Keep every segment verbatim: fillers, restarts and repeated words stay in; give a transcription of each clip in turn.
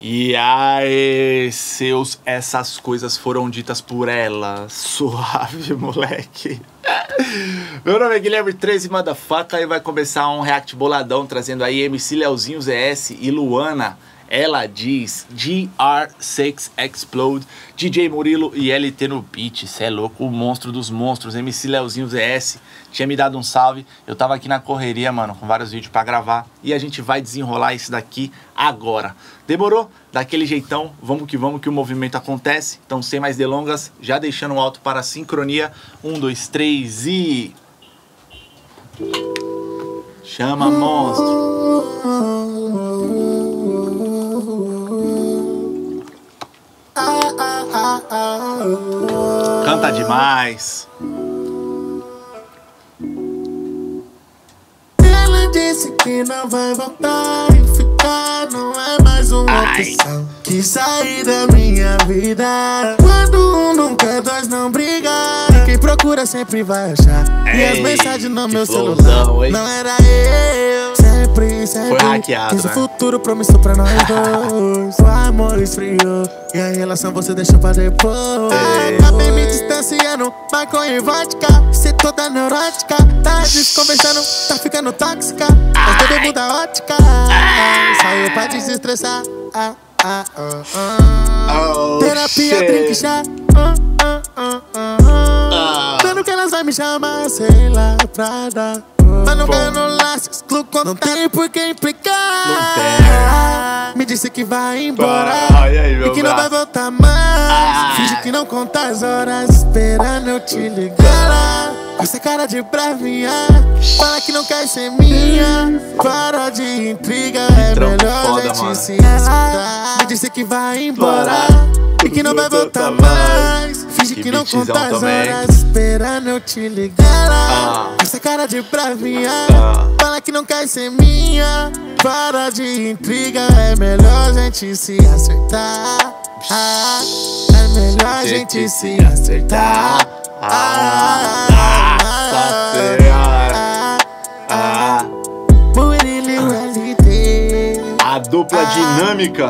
E aí, seus, essas coisas foram ditas por ela. Suave, moleque. Meu nome é Guilherme treze Motherfucker e vai começar um react boladão trazendo aí M C Leozinho Z S e Luana. Ela diz G R seis Explode, D J Murilo e L T no beat. Cê é louco, o monstro dos monstros, M C Leozinho Z S. Tinha me dado um salve, eu tava aqui na correria, mano, com vários vídeos pra gravar. E a gente vai desenrolar isso daqui agora. Demorou? Daquele jeitão, vamos que vamos que o movimento acontece. Então, sem mais delongas, já deixando o alto para a sincronia. Um, dois, três e... Chama, monstro! Canta demais. Ela disse que não vai voltar e ficar não é mais uma Ai. opção. Que sair da minha vida quando um não quer, dois não brigar. Quem procura sempre vai achar. Ei, e as mensagens no meu flowzão, celular hein? não era eu. Sempre, sempre Foi hackeado, quis né? o futuro promissor pra nós dois. O amor esfriou e a relação você deixou pra depois. Ei. Acabei me distanciando, maconha e vodka. Cê toda neurótica, tá desconversando, tá ficando tóxica. Mas todo mundo da ótica. Saiu pra desestressar. Ah, ah, ah, ah. Oh, Terapia, shit. drink, chá. Ah, ah, ah, ah, ah. Dando que elas vão me chamar, sei lá, pra dar. Mas não ganho no laço, excluo quando não tem por que implicar. Não tem. Me disse que vai embora Ai, ai, meu e que não vai braço. voltar mais. Ai. Finge que não conta as horas, esperando eu te ligar. Com essa cara de bravinha, fala que não quer ser minha. Para de intriga, é Trampo melhor foda, a gente mano. se acertar. Me disse que vai embora e que não vai voltar mais. Finge Que que não beatzão conta as também. horas, esperando eu te ligar. Ah. Com essa cara de bravinha, Ah. fala que não quer ser minha. Para de intriga, é melhor a gente se acertar. Ah, é melhor a gente se acertar. Ah, Ah, nossa senhora. Ah, Murilo e o L T. a dupla dinâmica.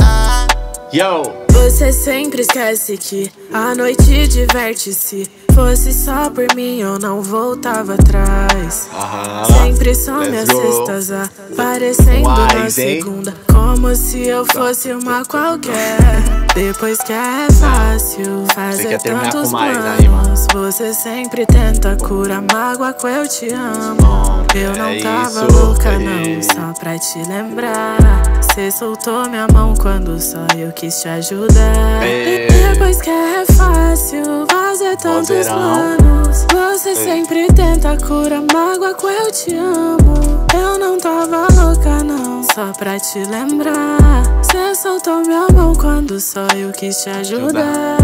Yo. Você sempre esquece que a noite diverte-se. Fosse só por mim, eu não voltava atrás. Aham. Sempre são Let's minhas go. sextas aparecendo na Wise, hein? segunda, como se eu fosse uma qualquer. Depois que é fácil Você fazer quer terminar tantos com mais aí, mano? planos, você sempre tenta curar mágoa com eu te amo. Eu não é tava isso, louca é. não, só pra te lembrar. Cê soltou minha mão quando só eu quis te ajudar. É. E depois que é fácil fazer tantos Poderão. planos, você sempre tenta curar mágoa com eu te amo. Eu não tava louca não, só pra te lembrar. Cê soltou minha mão quando só eu quis te ajudar.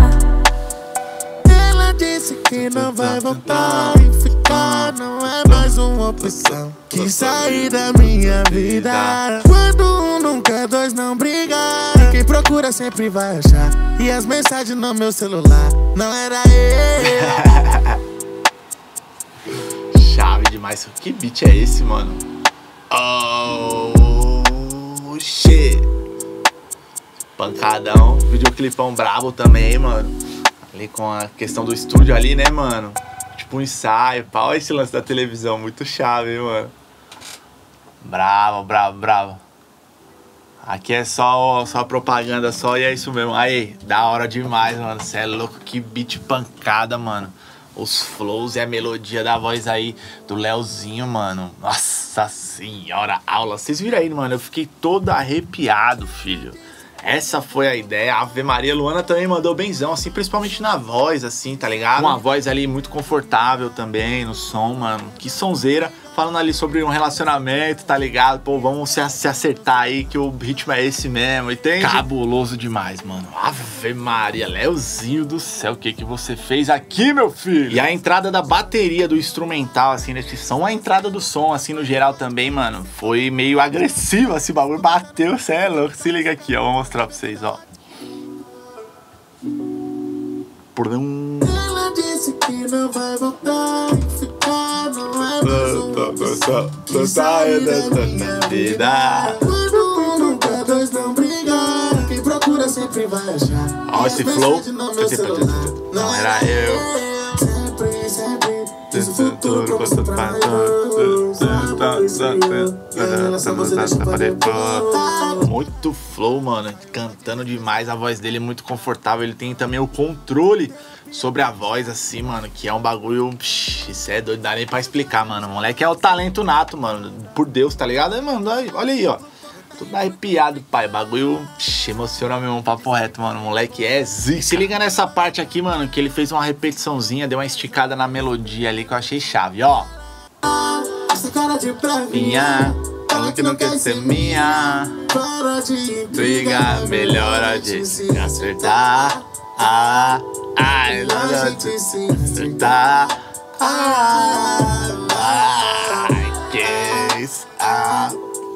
Ela disse que não vai voltar e ficar não é mais uma opção. Que sair da minha vida quando um não quer, dois não brigar. Quem procura sempre vai achar. E as mensagens no meu celular não era eu. Chave demais. Que beat é esse, mano? Oh, shit. Pancadão. Videoclipão brabo também, mano. Ali com a questão do estúdio ali, né, mano? Tipo um ensaio, pau. Olha esse lance da televisão. Muito chave, hein, mano? Bravo, bravo, bravo. Aqui é só, só propaganda, só, e é isso mesmo. Aí, da hora demais, mano. Cê é louco, que beat pancada, mano. Os flows e a melodia da voz aí do Leozinho, mano. Nossa senhora, aula. Vocês viram aí, mano? Eu fiquei todo arrepiado, filho. Essa foi a ideia. A Ave Maria. Luana também mandou benzão, assim, principalmente na voz, assim, tá ligado? Uma voz ali muito confortável também no som, mano. Que sonzeira. Falando ali sobre um relacionamento, tá ligado? Pô, vamos se, se acertar aí que o ritmo é esse mesmo, entende? Cabuloso demais, mano. Ave Maria, Leozinho do céu, o que que você fez aqui, meu filho? E a entrada da bateria, do instrumental, assim, nesse som, a entrada do som, assim, no geral também, mano, foi meio agressiva, esse bagulho bateu, cê é louco. Se liga aqui, ó, vou mostrar pra vocês, ó. Por um... Ela disse que não vai voltar e ficar não é mais uma opção. Que sair da minha vida quando um não quer, dois não brigar. Quem procura sempre vai achar. Ó, esse flow. Não era eu. Sempre, sempre. Diz o futuro como se pra todos. Muito flow, mano. Cantando demais. A voz dele é muito confortável. Ele tem também o controle sobre a voz, assim, mano. Que é um bagulho. Psh, isso é doido. Dá nem pra explicar, mano. O moleque é o talento nato, mano. Por Deus, tá ligado? Aí, mano, olha aí, ó. Tudo arrepiado, pai. Bagulho psh, emociona mesmo, papo reto, mano. O moleque é zica. Se liga nessa parte aqui, mano, que ele fez uma repetiçãozinha, deu uma esticada na melodia ali que eu achei chave, ó. Essa cara de Minha, falando que não quer ser minha. Para de Briga, melhor de se acertar. Ah, ai, melhor de se acertar. Ah, ai, que isso, ah.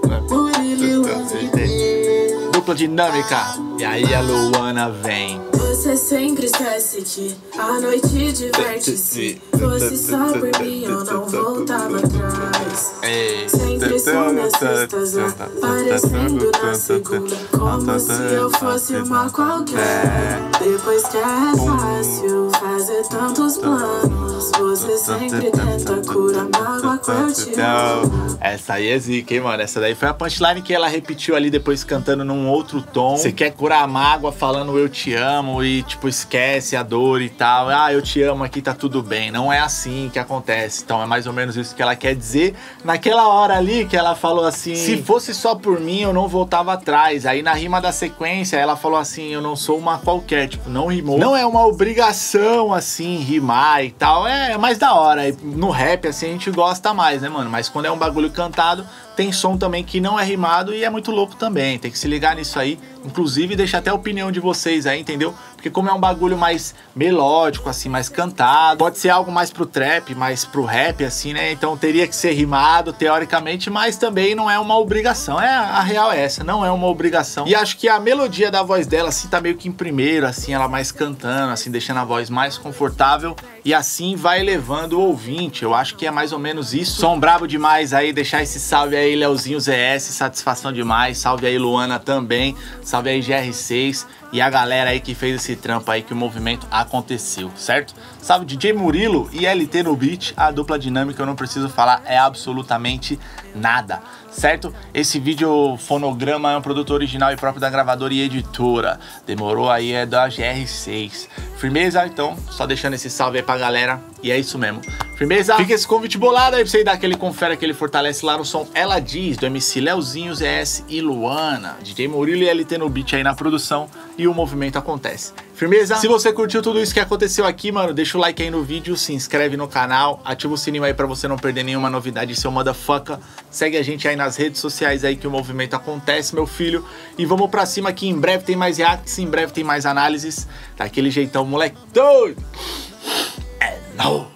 Dupla dinâmica. E aí a Luana vem. Você sempre esquece que a noite diverte-se. Fosse só por mim, eu não voltava atrás. Sempre são minhas sextas aparecendo na segunda, como se eu fosse uma qualquer. Depois que é fácil fazer tantos planos, você sempre tenta curar mágoa com eu te amo. Essa aí é zica, hein, mano? Essa daí foi a punchline que ela repetiu ali depois cantando num outro tom. Você quer curar a mágoa falando eu te amo e, tipo, esquece a dor e tal. Ah, eu te amo aqui, tá tudo bem. Não é assim que acontece. Então é mais ou menos isso que ela quer dizer. Naquela hora ali que ela falou assim, se fosse só por mim, eu não voltava atrás. Aí na rima da sequência, ela falou assim, eu não sou uma qualquer. Tipo, não rimou. Não é uma obrigação, assim, rimar e tal. É mais da hora. No rap, assim, a gente gosta mais, né, mano? Mas quando é um bagulho cantado, tem som também que não é rimado e é muito louco também. Tem que se ligar nisso aí. Inclusive, deixa até a opinião de vocês aí, entendeu? Porque como é um bagulho mais melódico, assim, mais cantado, pode ser algo mais pro trap, mais pro rap, assim, né? Então teria que ser rimado, teoricamente, mas também não é uma obrigação. É, a real é essa, não é uma obrigação. E acho que a melodia da voz dela, assim, tá meio que em primeiro, assim, ela mais cantando, assim, deixando a voz mais confortável. E assim vai levando o ouvinte. Eu acho que é mais ou menos isso. Som brabo demais aí, deixar esse salve aí, Leozinho Z S, satisfação demais. Salve aí, Luana também. Salve aí, G R seis. E a galera aí que fez esse trampo aí que o movimento aconteceu, certo? Salve D J Murilo e L T no beat. A dupla dinâmica, eu não preciso falar, é absolutamente nada, certo? Esse vídeo fonograma é um produto original e próprio da gravadora e editora. Demorou aí, é da G R seis. Firmeza? Então, só deixando esse salve aí pra galera. E é isso mesmo. Firmeza? Fica esse convite bolado aí pra você dar aquele confere, aquele fortalece lá no som Ela Diz, do M C Leozinho, Z S e Luana. D J Murilo e L T no beat aí na produção. E o movimento acontece. Firmeza? Se você curtiu tudo isso que aconteceu aqui, mano, deixa o like aí no vídeo, se inscreve no canal, ativa o sininho aí pra você não perder nenhuma novidade, seu motherfucker. Segue a gente aí nas redes sociais aí que o movimento acontece, meu filho. E vamos pra cima que em breve tem mais reacts, em breve tem mais análises. Daquele jeitão, moleque doido. É nóis.